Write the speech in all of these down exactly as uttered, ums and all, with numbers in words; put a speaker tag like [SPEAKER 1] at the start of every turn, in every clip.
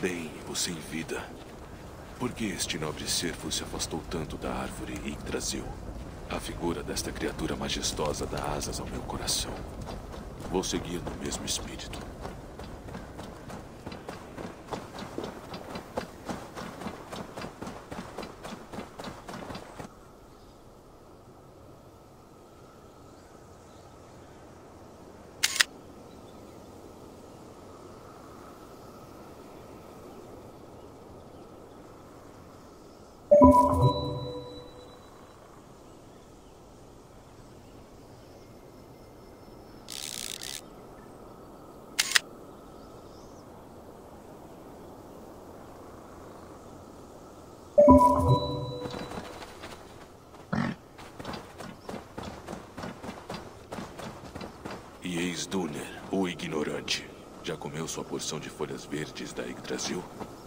[SPEAKER 1] Bem, você em vida. Por que este nobre cervo se afastou tanto da árvore Yggdrasil? A figura desta criatura majestosa dá asas ao meu coração. Vou seguir no mesmo espírito. E eis Dunner, o ignorante. Já comeu sua porção de folhas verdes da Yggdrasil?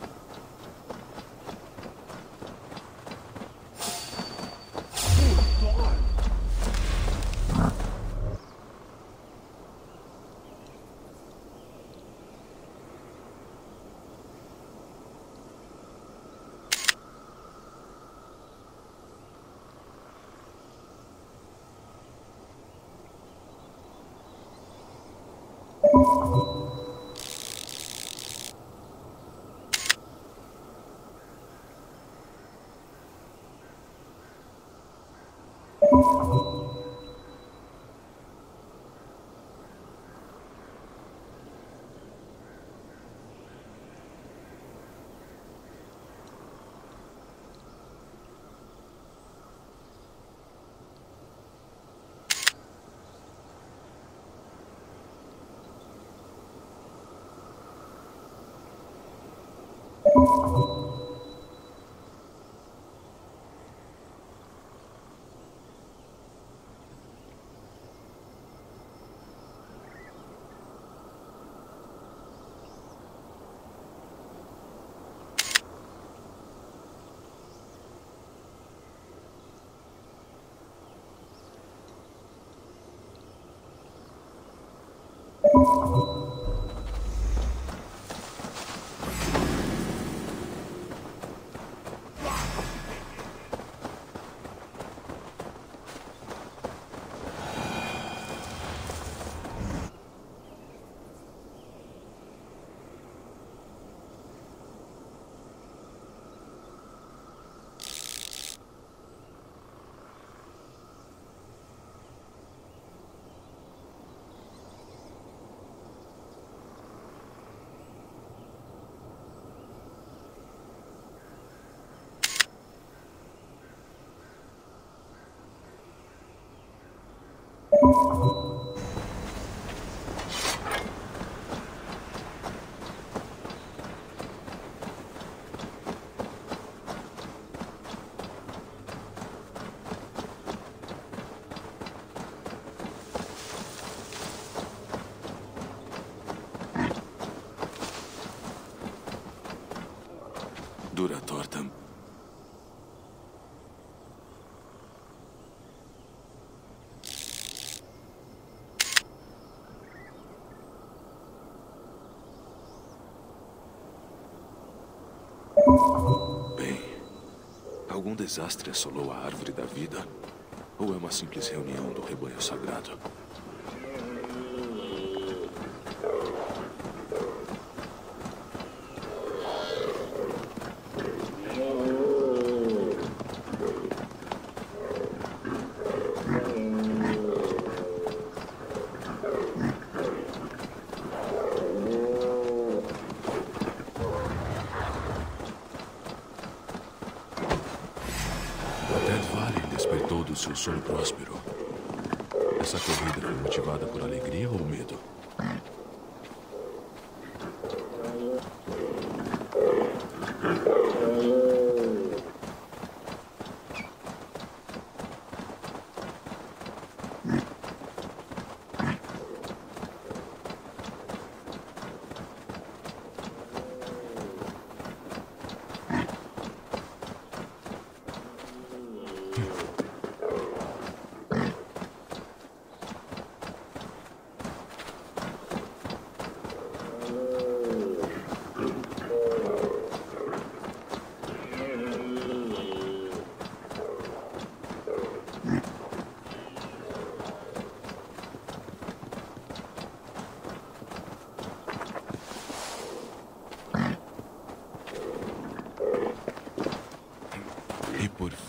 [SPEAKER 1] Duratortam. Bem, algum desastre assolou a árvore da vida? Ou é uma simples reunião do rebanho sagrado? Seu sono próspero. Essa corrida foi motivada por alegria ou medo?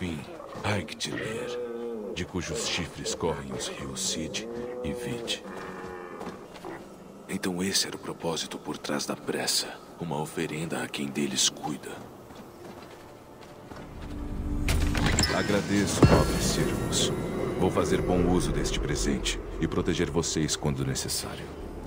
[SPEAKER 1] fim, Eiktlir, de cujos chifres correm os rios Sid e Vid. Então esse era o propósito por trás da pressa, uma oferenda a quem deles cuida. Agradeço, nobres servos. Vou fazer bom uso deste presente e proteger vocês quando necessário.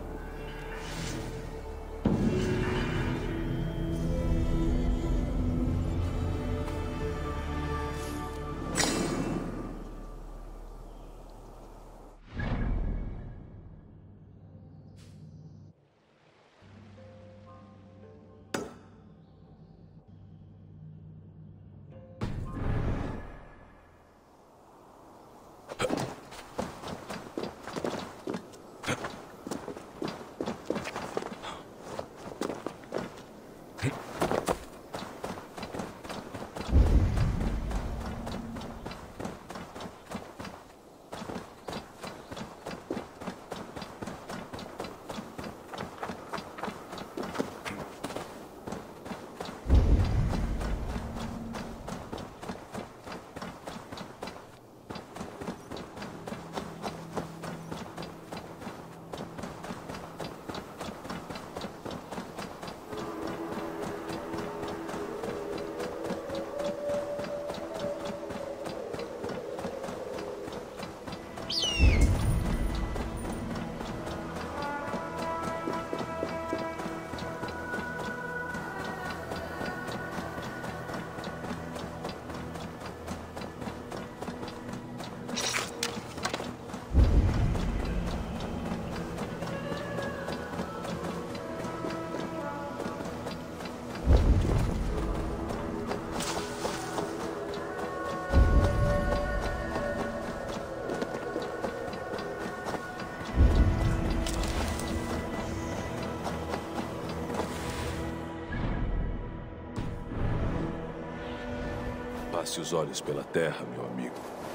[SPEAKER 1] Passe os olhos pela terra, meu amigo.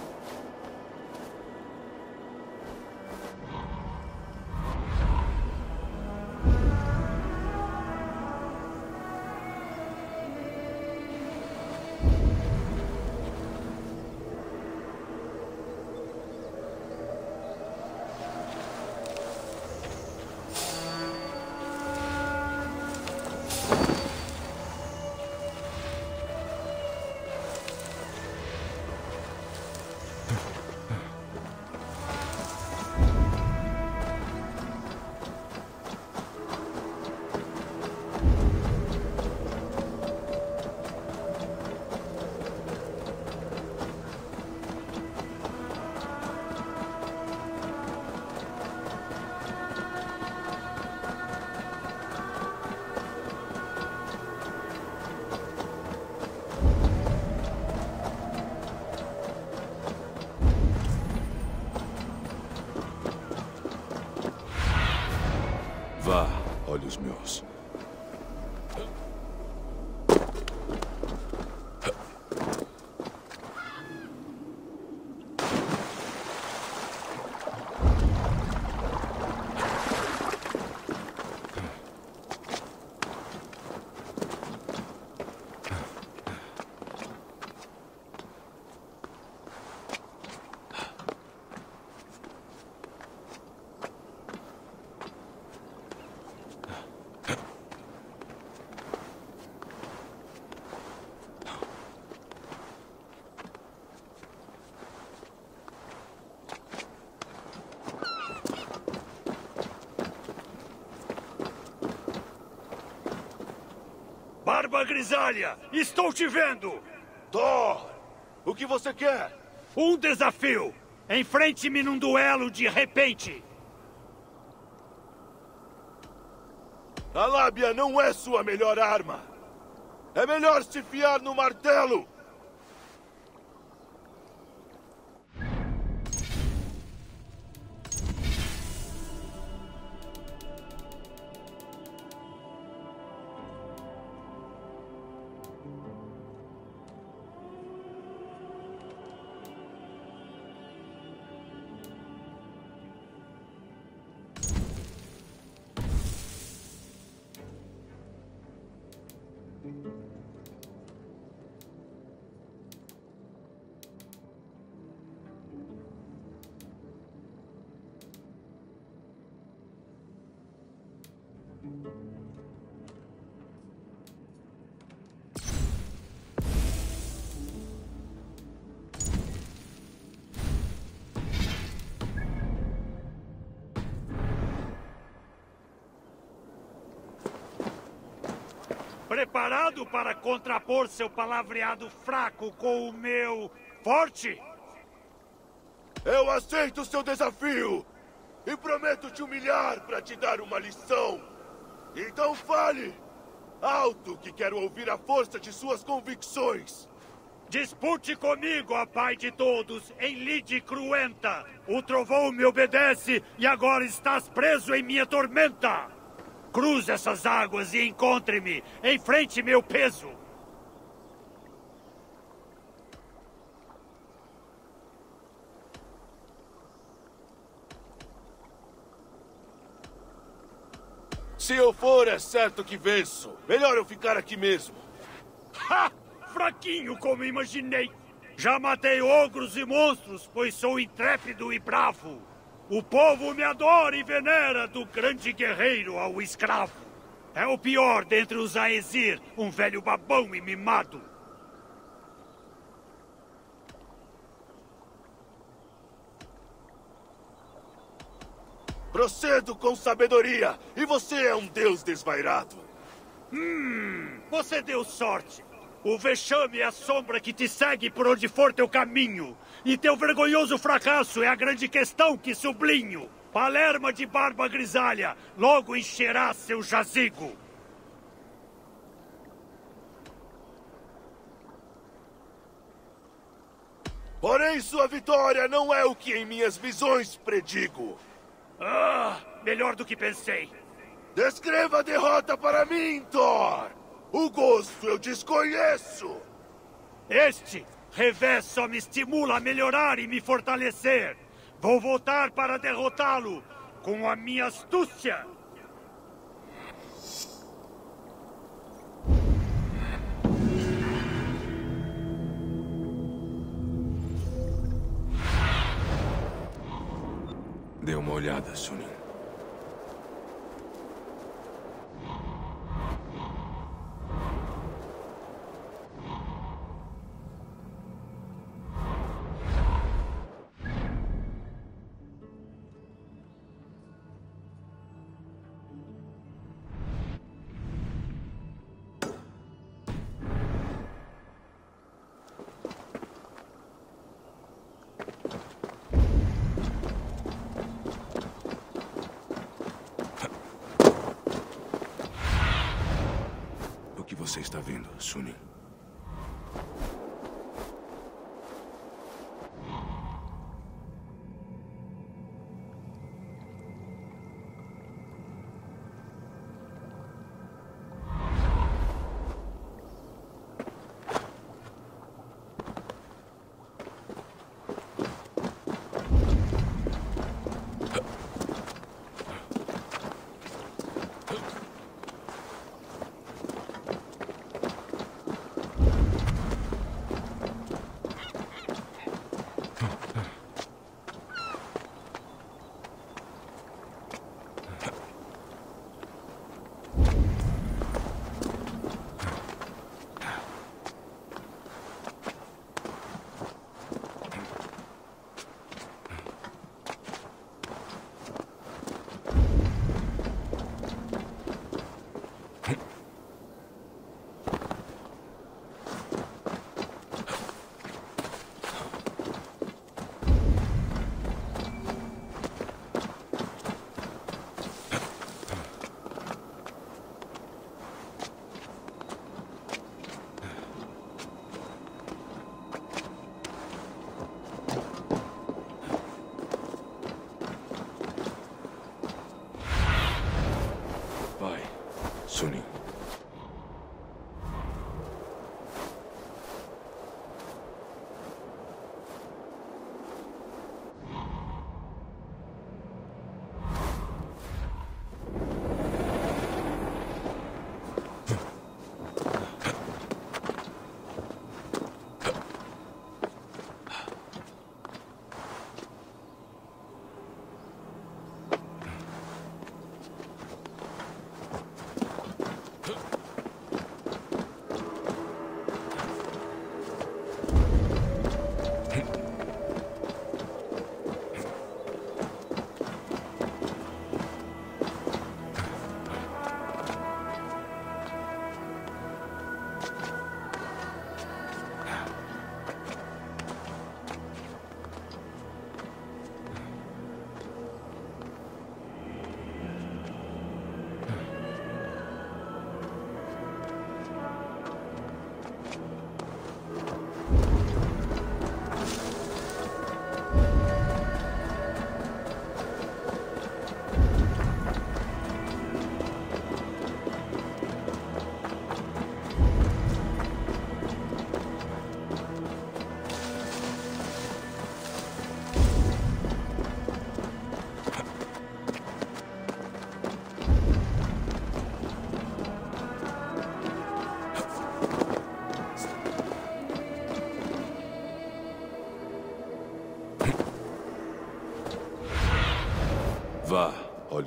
[SPEAKER 1] Vá, olhos meus.
[SPEAKER 2] Barba Grisalha, estou te vendo!
[SPEAKER 3] Thor, o que você quer?
[SPEAKER 2] Um desafio! Enfrente-me num duelo de repente!
[SPEAKER 3] A lábia não é sua melhor arma. É melhor se fiar no martelo.
[SPEAKER 2] Preparado para contrapor seu palavreado fraco com o meu forte?
[SPEAKER 3] Eu aceito seu desafio e prometo te humilhar para te dar uma lição. Então fale! Alto, que quero ouvir a força de suas convicções.
[SPEAKER 2] Dispute comigo, ó pai de todos, em lide cruenta. O trovão me obedece e agora estás preso em minha tormenta. Cruze essas águas e encontre-me. Enfrente meu peso.
[SPEAKER 3] Se eu for, é certo que venço. Melhor eu ficar aqui mesmo.
[SPEAKER 2] Ha! Fraquinho como imaginei. Já matei ogros e monstros, pois sou intrépido e bravo. O povo me adora e venera, do grande guerreiro ao escravo. É o pior dentre os Aesir, um velho babão e mimado.
[SPEAKER 3] Procedo com sabedoria, e você é um deus desvairado.
[SPEAKER 2] Hum, você deu sorte. O vexame é a sombra que te segue por onde for teu caminho. E teu vergonhoso fracasso é a grande questão que sublinho. Palerma de barba grisalha, logo encherá seu jazigo.
[SPEAKER 3] Porém, sua vitória não é o que em minhas visões predigo.
[SPEAKER 2] Ah, melhor do que pensei.
[SPEAKER 3] Descreva a derrota para mim, Thor! O gosto eu desconheço!
[SPEAKER 2] Este revés só me estimula a melhorar e me fortalecer. Vou voltar para derrotá-lo com a minha astúcia.
[SPEAKER 1] Dê uma olhada, Sunin. O que você está vendo, Sunin?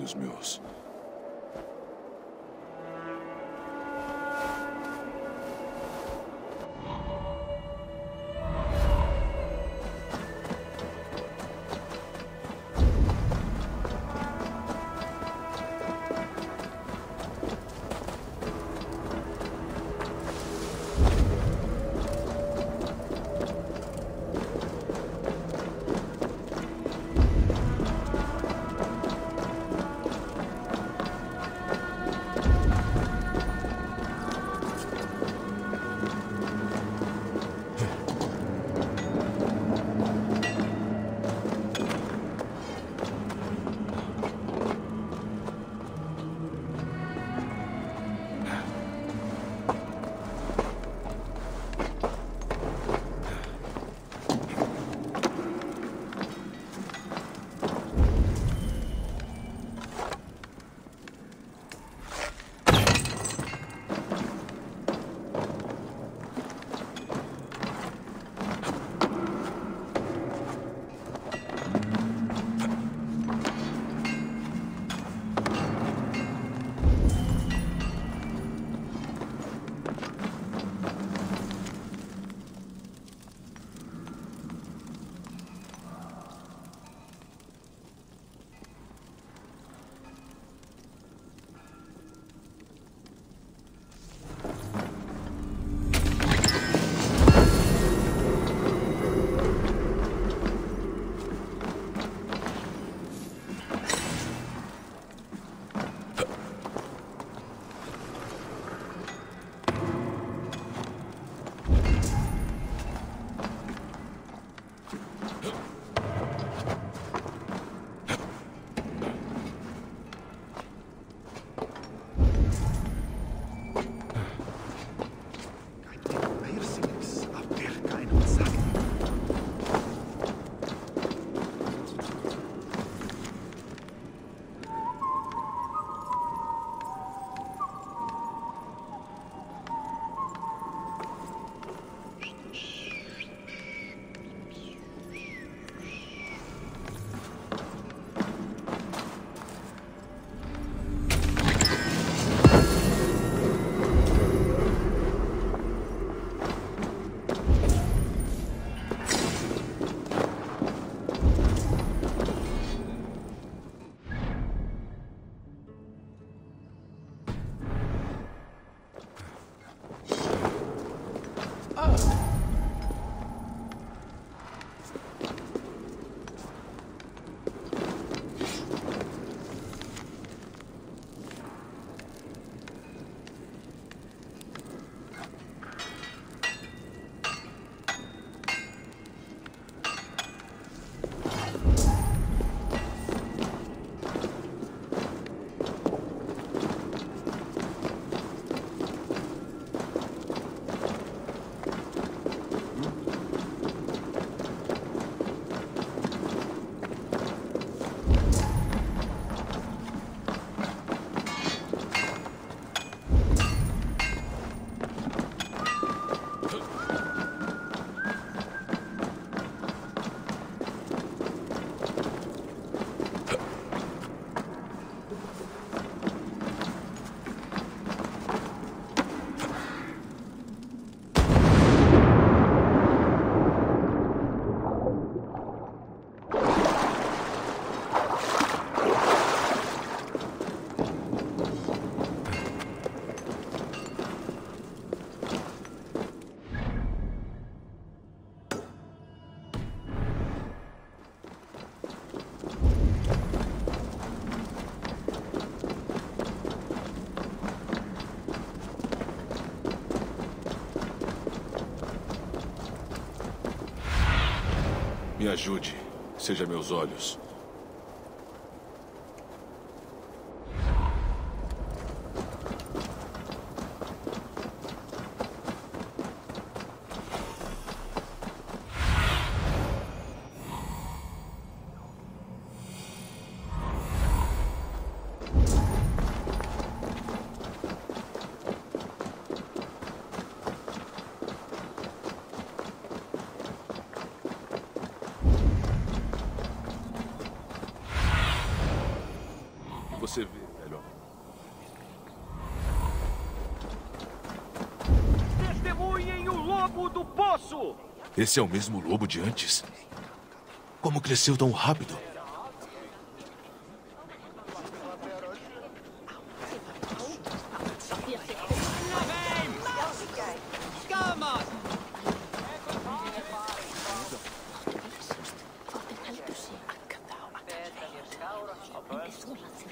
[SPEAKER 1] os meus. Me ajude. Seja meus olhos. você vê, velho.
[SPEAKER 4] Testemunhem o lobo do poço!
[SPEAKER 1] Esse é o mesmo lobo de antes? Como cresceu tão rápido?
[SPEAKER 5] Sulla